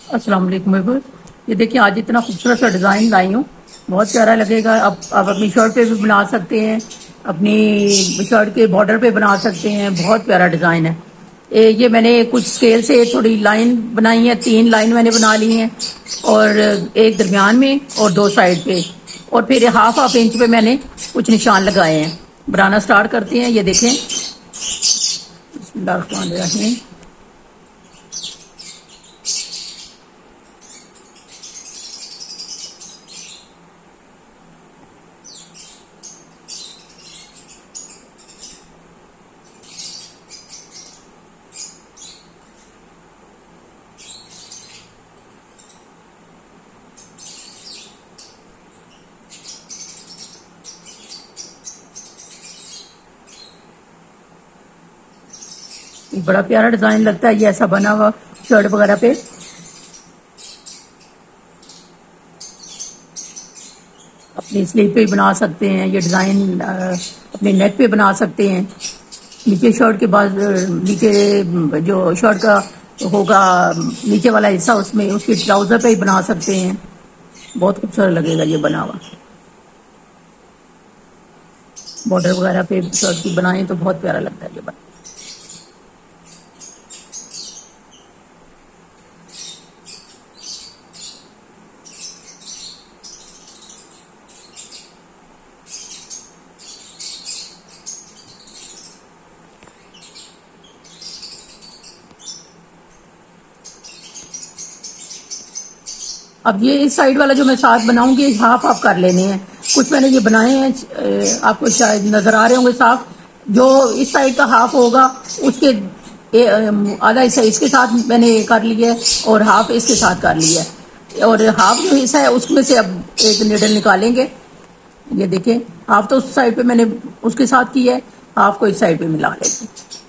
अस्सलाम वालेकुम व्यूअर्स। ये देखिए आज इतना खूबसूरत सा डिज़ाइन लाई हूँ, बहुत प्यारा लगेगा। आप अपनी शर्ट पे भी बना सकते हैं, अपनी शर्ट के बॉर्डर पे बना सकते हैं। बहुत प्यारा डिज़ाइन है। ये मैंने कुछ स्केल से थोड़ी लाइन बनाई है, 3 लाइन मैंने बना ली हैं और एक दरमियान में और 2 साइड पे, और फिर हाफ हाफ इंच पे मैंने कुछ निशान लगाए हैं। बनाना स्टार्ट करते हैं। ये देखें, बिस्मिल्लाहिर्रहमानिर्रहीम। बड़ा प्यारा डिजाइन लगता है ये ऐसा बना हुआ शर्ट वगैरह पे। अपनी स्लीव पे भी बना सकते हैं ये डिजाइन, अपने नेक पे बना सकते हैं। नीचे शर्ट के बाद नीचे जो शर्ट का होगा नीचे वाला हिस्सा, उसमें उसके ट्राउजर पे ही बना सकते हैं। बहुत खूबसूरत लगेगा ये बना हुआ। बॉर्डर वगैरह पे शर्ट की बनाए तो बहुत प्यारा लगता है ये बना। अब ये इस साइड वाला जो मैं साथ बनाऊंगी हाफ हाफ कर लेने हैं। कुछ मैंने ये बनाए हैं, आपको शायद नजर आ रहे होंगे साफ। जो इस साइड का हाफ होगा उसके आधा हिस्सा इसके साथ मैंने कर लिया है और हाफ इसके साथ कर लिया है। और हाफ जो हिस्सा है उसमें से अब एक निडल निकालेंगे। ये देखें, हाफ तो उस साइड पे मैंने उसके साथ किया है, हाफ को इस साइड पे मिला लेंगे।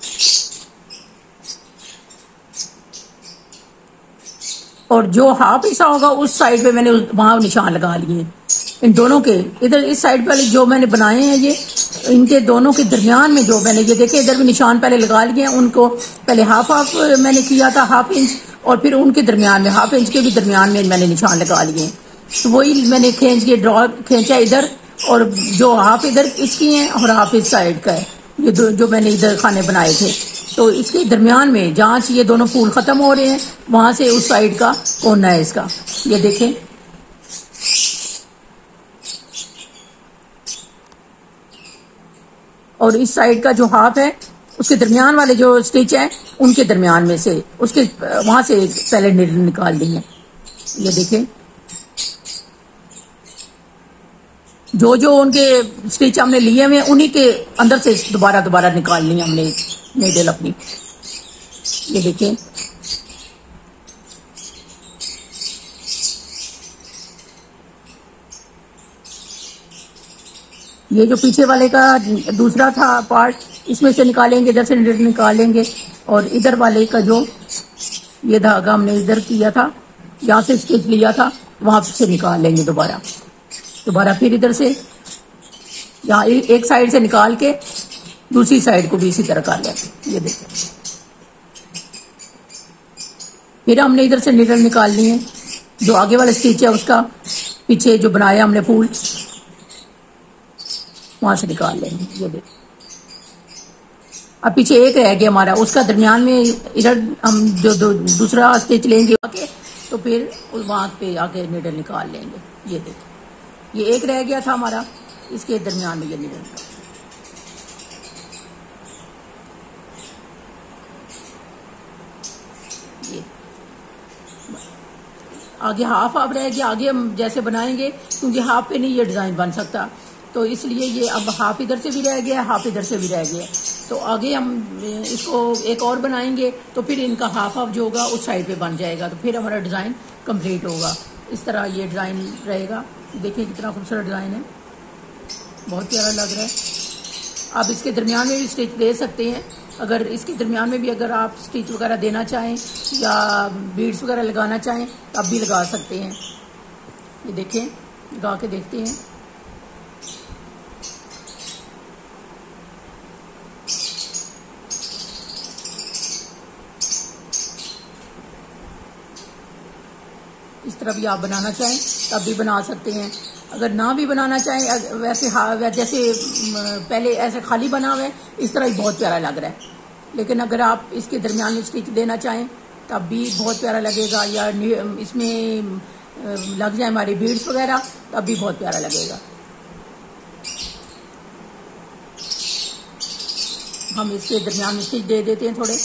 और जो हाफ हिस्सा होगा उस साइड पे मैंने वहां निशान लगा लिए इन दोनों के। इधर इस साइड वाले जो मैंने बनाए हैं ये इनके दोनों के दरमियान में जो मैंने ये देखे इधर भी निशान पहले लगा लिए हैं। उनको पहले हाफ हाफ मैंने किया था, हाफ इंच, और फिर उनके दरमियान में हाफ इंच के भी दरमियान में मैंने निशान लगा लिए। तो वही मैंने खींच के ड्रॉ खींचा इधर, और जो हाफ इधर इसकी है और हाफ इस साइड का है। ये जो मैंने इधर खाने बनाए थे, तो इसके दरमियान में जहां से ये दोनों फूल खत्म हो रहे हैं वहां से उस साइड का कोना है इसका। ये देखें, और इस साइड का जो हाफ है उसके दरमियान वाले जो स्टिच है उनके दरमियान में से उसके वहां से पहले निकाल दी है। ये देखें, जो जो उनके स्टिच हमने लिए हुए उन्हीं के अंदर से दोबारा निकाल ली हमने नीडल अपनी। ये देखें, ये जो पीछे वाले का दूसरा था पार्ट, इसमें से निकालेंगे, इधर से नीडल निकालेंगे, और इधर वाले का जो ये धागा हमने इधर किया था, यहाँ से स्टिच लिया था, वहां से निकाल लेंगे दोबारा फिर इधर से यहाँ एक साइड से निकाल के दूसरी साइड को भी इसी तरह कर लेंगे। ये देखिए, फिर हमने इधर से निडल निकालनी है। जो आगे वाला स्टिच है उसका पीछे जो बनाया हमने फूल, वहां से निकाल लेंगे। ये देखिए, अब पीछे एक रह गया हमारा, उसका दरमियान में इधर हम जो दूसरा स्टिच लेंगे आके, तो फिर वहां पे आके निडल निकाल लेंगे। ये देखिए, ये एक रह गया था हमारा, इसके दरमियान में ये निडल निकाल। ये आगे हाफ हाफ रह गया, आगे हम जैसे बनाएंगे क्योंकि हाफ पे नहीं ये डिजाइन बन सकता, तो इसलिए ये अब हाफ इधर से भी रह गया, हाफ इधर से भी रह गया। तो आगे हम इसको एक और बनाएंगे तो फिर इनका हाफ हाफ जो होगा उस साइड पे बन जाएगा, तो फिर हमारा डिजाइन कंप्लीट होगा। इस तरह ये डिजाइन रहेगा। देखिए कितना खूबसूरत डिजाइन है, बहुत प्यारा लग रहा है। आप इसके दरमियान में भी स्टिच दे सकते हैं। अगर इसके दरमियान में भी अगर आप स्टिच वगैरह देना चाहें या बीड्स वगैरह लगाना चाहें तो आप भी लगा सकते हैं। ये देखें, लगा के देखते हैं। इस तरह भी आप बनाना चाहें तब भी बना सकते हैं। अगर ना भी बनाना चाहें वैसे जैसे पहले ऐसे खाली बना हुआ है इस तरह ही बहुत प्यारा लग रहा है, लेकिन अगर आप इसके दरमियान में स्टिच देना चाहें तब भी बहुत प्यारा लगेगा, या इसमें लग जाए हमारे बीड्स वगैरह तब भी बहुत प्यारा लगेगा। हम इसके दरमियान में स्टिच दे देते हैं थोड़े।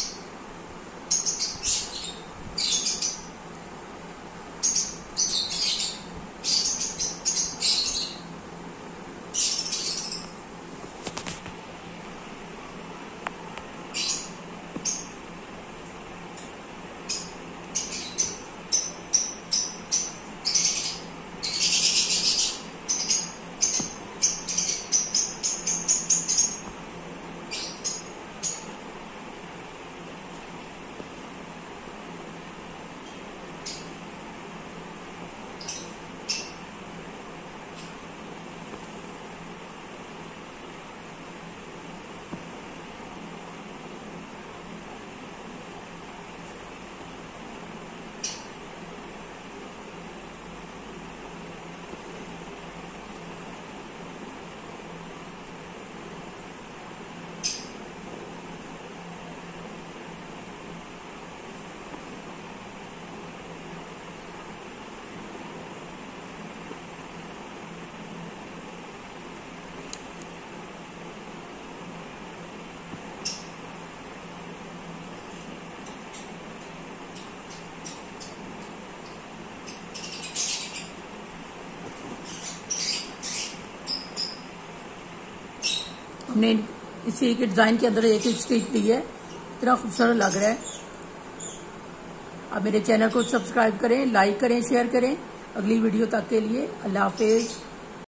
हमने इसी के डिजाइन के अंदर एक स्टिच दी है, इतना खूबसूरत लग रहा है। आप मेरे चैनल को सब्सक्राइब करें, लाइक करें, शेयर करें। अगली वीडियो तक के लिए अल्लाह हाफिज।